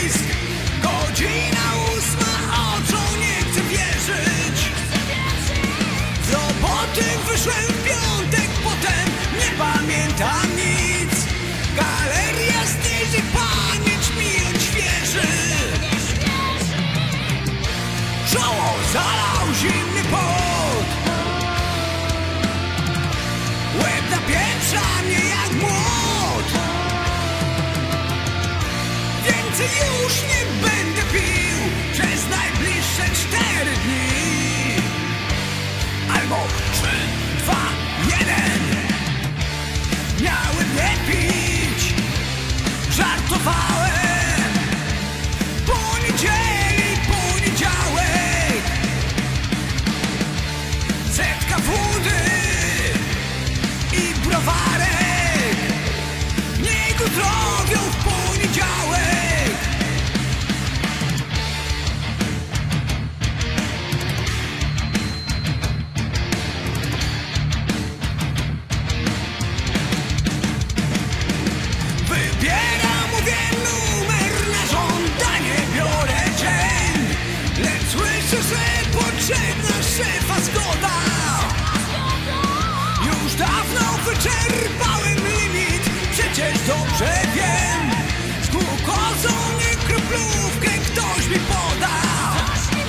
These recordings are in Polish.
pisk. Godzina 8, oczom nie chcę wierzyć. Z roboty wyszłem w piątek, potem nie pamiętam nic. Galeria zniesie, pamięć mi odświeży. Czoło zalał zimny pot. Łeb napieprza mnie jak młot. Więcej już nie będę pił przez najbliższe 4 dni. Albo 3, 2, 1. Miałem nie pić, żartowałem. Poniedziałek, setka wody i browarek. Niech uzdrowią w poniedziałek. Wybieram, mówię, numer na żądanie, biorę dzień. Lecz słyszę, że potrzebna szefa zgoda. Już dawno wyczerpałem limit, przecież dobrze wiem. Z glukozą nie kroplówkę ktoś mi podał.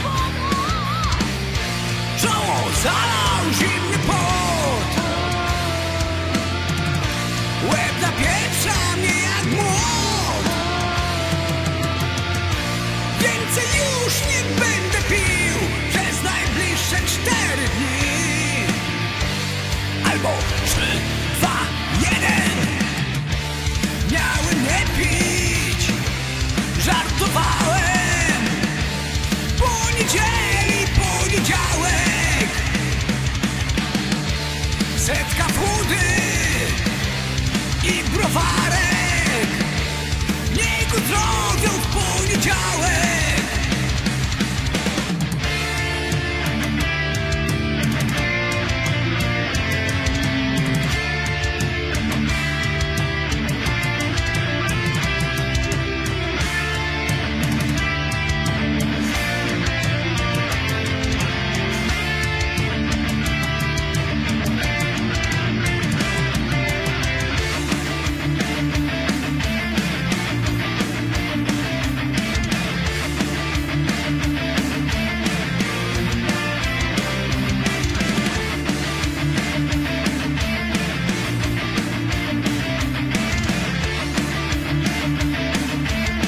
Czoło zalał zimny pot. Łeb napieprza mnie jak młot. Więcej już nie będę pił przez najbliższe 4 dni. Albo 3, 2, 1. Miałem nie pić, żartowałem. Poniedziałek, setka wody i browarek. Niech uzdrowią w poniedziałek.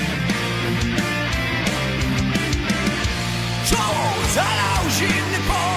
Zalał zimny pot.